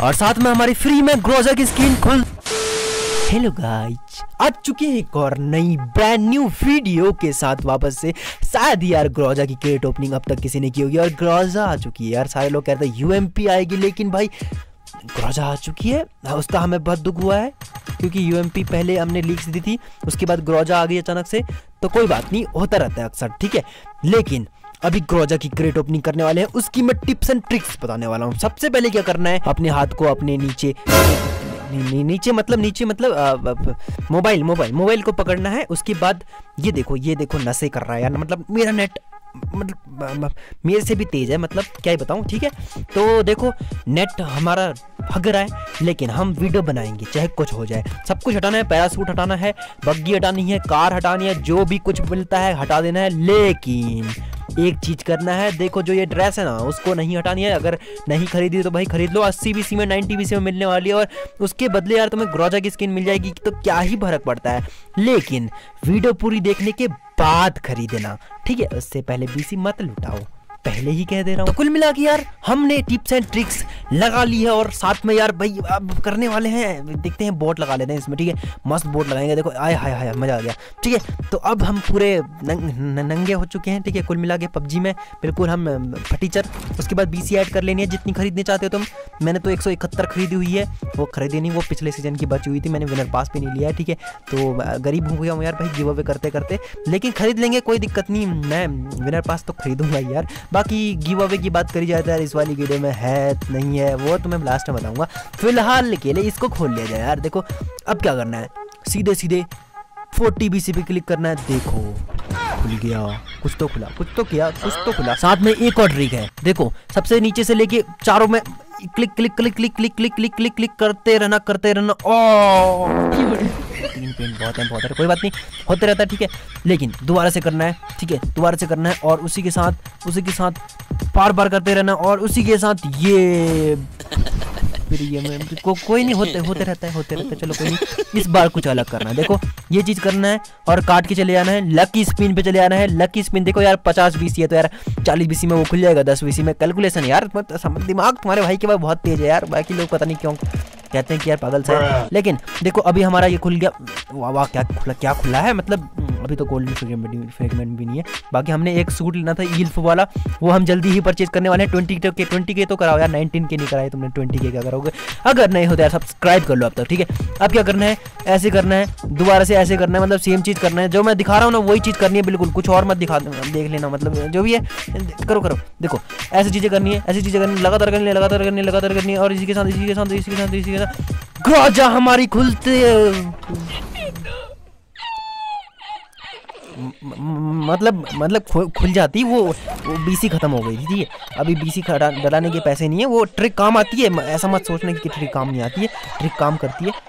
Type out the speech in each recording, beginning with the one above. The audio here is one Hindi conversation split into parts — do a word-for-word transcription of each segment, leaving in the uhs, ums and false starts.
और साथ में हमारी फ्री में ग्रोजा की स्किन खुल। हेलो गाइज, आ चुके हैं एक और नई ब्रांड न्यू वीडियो के साथ वापस से। शायद यार ग्रोजा की क्रेट ओपनिंग अब तक किसी ने की होगी और ग्रोजा आ चुकी है यार। सारे लोग कहते हैं यूएमपी आएगी, लेकिन भाई ग्रोजा आ चुकी है। उसका हमें बहुत दुख हुआ है क्योंकि यूएमपी पहले हमने लीक्स दी थी, उसके बाद ग्रोजा आ गई अचानक से। तो कोई बात नहीं, होता रहता है अक्सर, ठीक है। लेकिन अभी ग्रोजा की क्रेट ओपनिंग करने वाले हैं, उसकी मैं टिप्स एंड ट्रिक्स बताने वाला हूँ। सबसे पहले क्या करना है, अपने हाथ को अपने नीचे नी, नीचे मतलब नीचे मतलब मोबाइल मोबाइल मोबाइल को पकड़ना है। उसके बाद ये देखो ये देखो नशे कर रहा है यार, मतलब मेरा नेट मतलब मेरे से भी तेज है, मतलब क्या ही बताऊं, ठीक है। तो देखो नेट हमारा भाग रहा है, लेकिन हम वीडियो बनाएंगे चाहे कुछ हो जाए। सब कुछ हटाना है, पैरासूट हटाना है, बग्गी हटानी है, कार हटानी है, जो भी कुछ मिलता है हटा देना है। लेकिन एक चीज करना है, देखो जो ये ड्रेस है ना उसको नहीं हटानी है। अगर नहीं खरीदी तो भाई खरीद लो, अस्सी बीसी में नब्बे बीसी में मिलने वाली है और उसके बदले यार तुम्हें ग्रोजा की स्किन मिल जाएगी, तो क्या ही फर्क पड़ता है। लेकिन वीडियो पूरी देखने के बाद खरीदना, ठीक है। उससे पहले बीसी मत लुटाओ, पहले ही कह दे रहा हूँ। तो कुल मिला के यार हमने टिप्स एंड ट्रिक्स लगा ली है और साथ में यार भाई अब करने वाले हैं, देखते हैं बोट लगा लेते हैं इसमें, ठीक है। मस्त बोट लगाएंगे, देखो आय हाय हाय मजा आ गया, ठीक है। तो अब हम पूरे नंग, नंगे हो चुके हैं, ठीक है। कुल मिला के पबजी में बिल्कुल हम फटीचर। उसके बाद बीसी ऐड कर लेनी है जितनी खरीदनी चाहते हो तुम। मैंने तो एक सौ इकहत्तर खरीदी हुई है, वो खरीदी नहीं, वो पिछले सीजन की बची हुई थी, मैंने विनर पास पे नहीं लिया है, ठीक है। तो गरीब हो गया हूँ यार भाई गिव अवे करते करते, लेकिन खरीद लेंगे, कोई दिक्कत नहीं। मैं विनर पास तो खरीदूंगा यार। बाकी गिव अवे की बात करी जाए तो यार इस वाली वीडियो में है नहीं है वो तो मैं लास्ट में बताऊंगा। फिलहाल के लिए इसको खोल लिया जाए यार। देखो अब क्या करना है, सीधे सीधे चालीस बीसी पे क्लिक करना है। देखो खुल गया, कुछ तो खुला, कुछ तो किया, कुछ तो खुला। साथ में एक और ट्रिक है, देखो सबसे नीचे से लेके चारों में click click click click click click click click click करते रहना करते रहना। ओ तीन पेन बहुत है बहुत है, कोई बात नहीं, होते रहता है, ठीक है। लेकिन दोबारा से करना है, ठीक है, दोबारा से करना है और उसी के साथ उसी के साथ बार बार करते रहना और उसी के साथ ये फिर ये में को, कोई नहीं, होते होते रहता है होते रहता है चलो कोई नहीं। इस बार कुछ अलग करना है, देखो ये चीज करना है और काट के चले जाना है। लकी स्पिन पे चले जाना है। लकी स्पिन देखो यार पचास बीसी है तो यार चालीस बीसी में वो खुल जाएगा, दस बीसी में। कैलकुलेशन यार दिमाग तुम्हारे भाई के पास बहुत तेज है यार, बाकी लोग पता नहीं क्यों कहते हैं कि यार पागल सा है। लेकिन देखो अभी हमारा ये खुल गया, वाह वाह क्या खुला क्या खुला है, मतलब अभी तो गोल्डन फ्रेगमेंट फ्रेगमेंट भी नहीं है। बाकी हमने एक सूट लेना था ईल्फ वाला, वो हम जल्दी ही परचेज करने वाले हैं। ट्वेंटी के ट्वेंटी के तो कराओ यार, नाइनटीन के नहीं कराए तुमने, ट्वेंटी के क्या करोगे। अगर नहीं होता यार सब्सक्राइब कर लो अब तक, ठीक है। अब क्या करना है, ऐसे करना है, दोबारा से ऐसे करना है, मतलब सेम चीज़ करना है। जो मैं दिखा रहा हूँ ना वही चीज़ करनी है बिल्कुल, कुछ और मत दिखा, देख लेना, मतलब जो भी है करो करो। देखो ऐसी चीज़ें करनी है, ऐसी चीज़ें करनी, लगातार करनी है, लगातार करनी है, लगातार करनी है और इसी के साथ इसी के साथ इसी के साथ इसी के साथ ग्रोजा हमारी खुलते मतलब मतलब खुल जाती। वो, वो बीसी खत्म हो गई थी, ठीक है। अभी बीसी डलाने के पैसे नहीं है, वो ट्रिक काम आती है, ऐसा मत सोचने की ट्रिक काम नहीं आती है, ट्रिक काम करती है।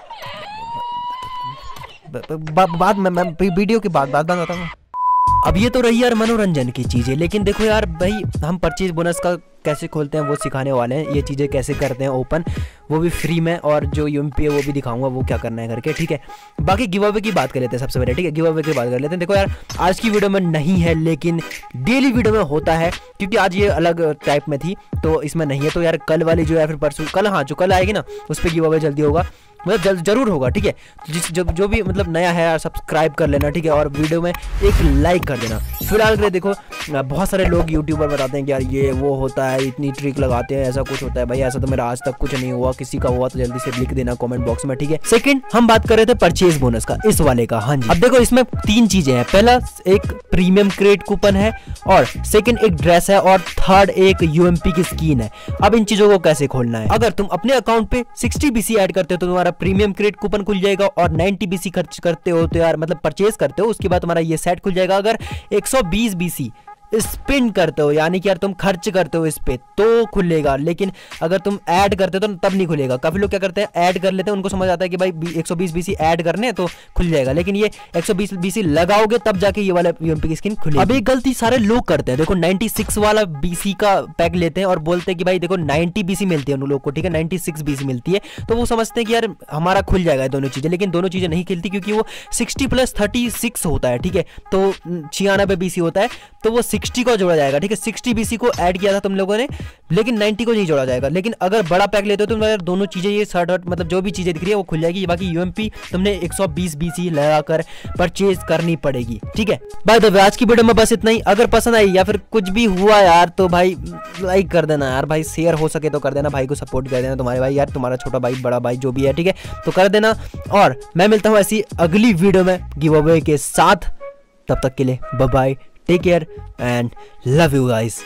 बाद में मैं वीडियो के बाद बाद बताता हूँ। अब ये तो रही यार मनोरंजन की चीज़ें, लेकिन देखो यार भाई हम परचेज बोनस का कैसे खोलते हैं वो सिखाने वाले हैं। ये चीज़ें कैसे करते हैं ओपन, वो भी फ्री में, और जो यूएमपी है वो भी दिखाऊंगा वो क्या करना है करके, ठीक है। बाकी गिव अवे की बात कर लेते हैं सबसे पहले, ठीक है। गिव अवे की बात कर लेते हैं। देखो यार आज की वीडियो में नहीं है, लेकिन डेली वीडियो में होता है, क्योंकि आज ये अलग टाइप में थी तो इसमें नहीं है। तो यार कल वाली जो है फिर परसों कल, हाँ जो कल आएगी ना उस पर गिव अवे जल्दी होगा, मतलब जल, जरूर होगा, ठीक है। जिस जो, जो भी मतलब नया है यार सब्सक्राइब कर लेना, ठीक है, और वीडियो में एक लाइक कर देना। फिलहाल के लिए देखो बहुत सारे लोग यूट्यूबर बताते हैं कि यार ये वो होता है, इतनी ट्रिक लगाते हैं, ऐसा कुछ होता है। भाई ऐसा तो मेरा आज तक कुछ नहीं हुआ, किसी का हुआ तो जल्दी से लिख देना कमेंट बॉक्स में, ठीक है। सेकंड हम बात कर रहे थे परचेज बोनस का, इस वाले का, हाँ जी। अब देखो इसमें तीन चीजें हैं, पहला एक प्रीमियम क्रेट कूपन है, और सेकंड एक ड्रेस है, और थर्ड एक यूएमपी की स्किन है। अब इन चीजों को कैसे खोलना है, अगर तुम अपने अकाउंट पे साठ बीसी ऐड करते हो तो तुम्हारा प्रीमियम क्रेट कूपन खुल जाएगा, और नब्बे बीसी खर्च करते हो तो यार मतलब परचेज करते हो उसके बाद तुम्हारा ये सेट खुल जाएगा। अगर एक सौ बीस बीसी स्पिन करते हो, यानी कि यार तुम खर्च करते हो इस पे तो खुलेगा, लेकिन अगर तुम ऐड करते हो तो तब नहीं खुलेगा। काफी लोग क्या करते हैं ऐड कर लेते हैं, उनको समझ आता है कि भाई एक सौ बीस बीसी ऐड करने तो खुल जाएगा, लेकिन ये एक सौ बीस बीसी लगाओगे तब जाके ये वाला यूएमपी की स्किन खुलेगी। अब एक गलती सारे लोग करते हैं, देखो छियानवे वाला बीसी का पैक लेते हैं और बोलते हैं कि भाई देखो नब्बे बीसी मिलती है उन लोग को, ठीक है, छियानवे बीसी मिलती है, तो वो समझते हैं कि यार हमारा खुल जाएगा दोनों चीजें, लेकिन दोनों चीजें नहीं खिलती क्योंकि वो साठ प्लस छत्तीस होता है, ठीक है, तो छियानवे बीसी होता है, तो वो साठ सिक्सटी को जोड़ा जाएगा, ठीक है। सिक्सटी बीसी को ऐड किया था तुम लोगों ने, लेकिन नाइन्टी को नहीं जोड़ा जाएगा। लेकिन अगर बड़ा पैक लेते हो तो तुम्हारे दोनों चीजें, ये शर्ट हट मतलब जो भी चीजें दिख रही है वो खुल जाएगी। बाकी यूएमपी तुमने एक सौ बीस बीसी लगाकर परचेज करनी पड़ेगी, ठीक है। बाय द वे आज की वीडियो में बस इतना ही। अगर पसंद आई या फिर कुछ भी हुआ यार तो भाई लाइक कर देना यार भाई, शेयर हो सके तो कर देना, भाई को सपोर्ट कर देना, तुम्हारे भाई यार, तुम्हारा छोटा भाई बड़ा भाई जो भी है, ठीक है, तो कर देना। और मैं मिलता हूँ ऐसी अगली वीडियो में गिव अवे के साथ, तब तक के लिए bye bye, take care and love you guys.